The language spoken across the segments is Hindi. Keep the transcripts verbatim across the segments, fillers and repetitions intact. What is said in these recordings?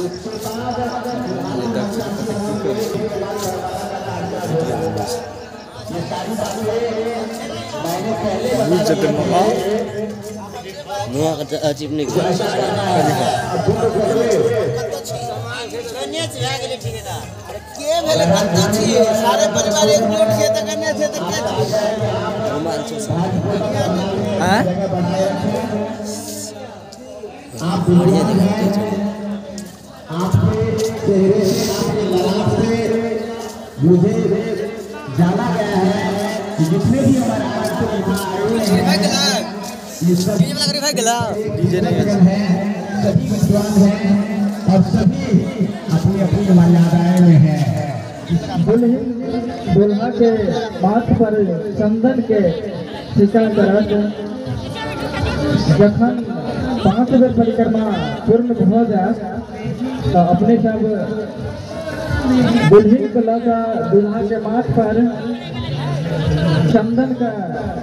जब मामा नुआ कata अजीब नहीं कर के भेले कत्ता छी सारे परिवार एकजुट छै त कन्या छै त के छी रोमांच हैं आप बढ़िया दिखाते हैं आपके चेहरे से आपके ललाट से मुझे जाना गया है कि जितने भी हमारे आज के यहाँ आए हैं ये सब डीजे नहीं है सभी विद्वान हैं और सभी अपनी अपनी मर्यादाएं में हैं। दुल्हा के माथ पर चंदन के टीका करत जखन पांच बेर परिक्रमा पूर्ण भ जाए तो अपने सब दुल्हन को लगा दुल्हा के माथ पर चंदन का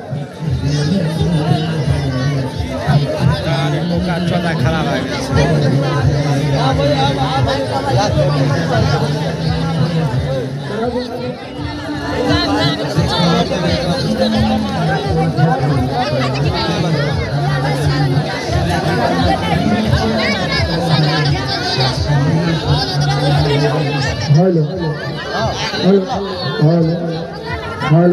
मौका चौदह खराब आ गया हेलो हेलो हेलो हेलो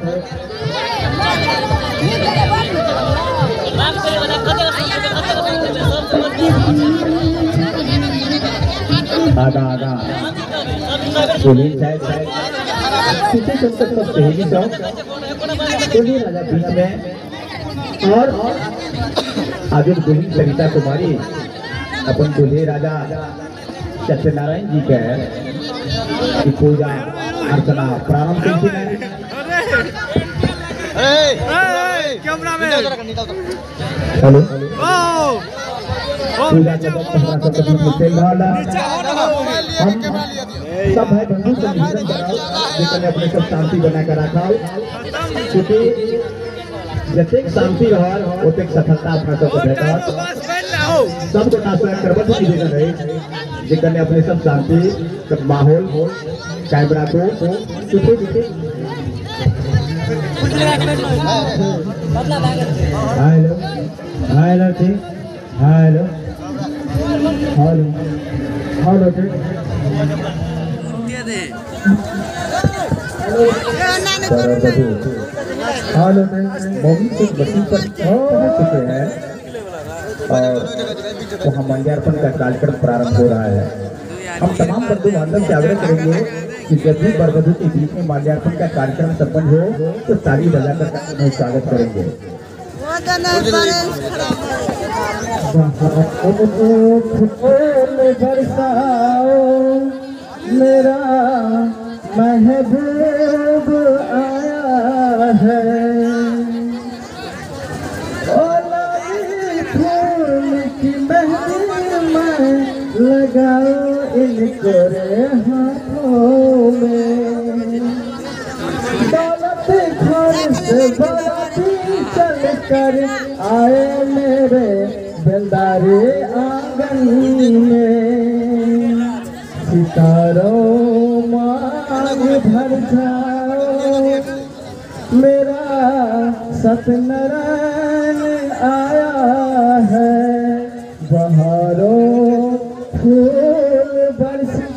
आगा आगा पुलिस साहब साहब किसी तक तक पहली चौक पुलिस राजा भीम में और आज दुल्हन सरिता कुमारी अपन दूल्हे राजा सत्यनारायण जी के की पूजा अर्चना प्रारंभ करती है। कैमरा में हेलो ओ पूजा के वक्त हमरा सब के चल रहा हम सब भाई बंधु से निवेदन कराओ जितने अपने सब शांति बना कर रखाओ क्योंकि जतेक शांति रहल ओतेक सफलता अपना सब को भेटत सब को नाशक करबत निवेदन रहे जितने अपने सब शांति सब माहौल कैमरा को चुपे चुपे हेलो हेलो ठीक हेलो हेलो हेलो ठीक हेलो मम्मी से बच्ची पर पहुंच चुके हैं और तो हम मंडयार्पण का कार्यक्रम प्रारंभ हो रहा है। हम तमाम बंधु बांधव से आग्रह करेंगे कि जब भी वर वधू के बीच में माल्यार्पण का कार्यक्रम संपन्न हो तो ताली बजाकर उन्हें स्वागत करेंगे। मेरा महबूब आया है लगाओ इनको रे हाथों में दौलत घर से बाराती चल कर आए मेरे बेलदारे आंगन में सितारों मांग भर जाओ मेरा सत्यनारायण आया है बहारों फूल बरस